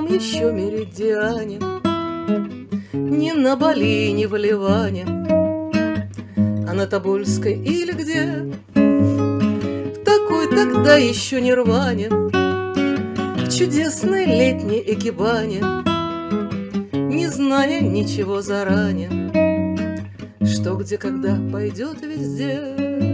том еще меридиане, ни на Бали, ни в Ливане, а на Тобольской или где, в такой тогда еще нирване, в чудесной летней экибане, не зная ничего заранее, что, где, когда пойдет везде.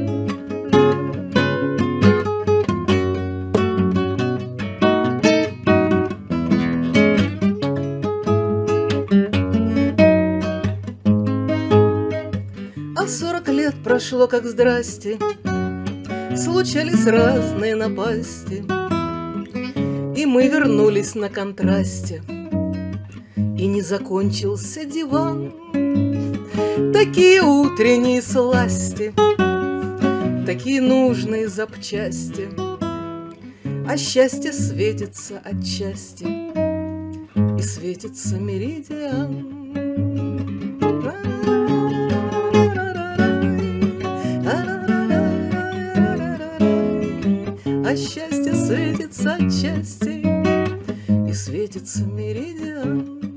А 40 лет прошло, как здрасте, случались разные напасти, и мы вернулись на контрасте, и не закончился диван. Такие утренние сласти, такие нужные запчасти, а счастье светится отчасти, и светится меридиан. А счастье светится отчасти, и светится меридиан.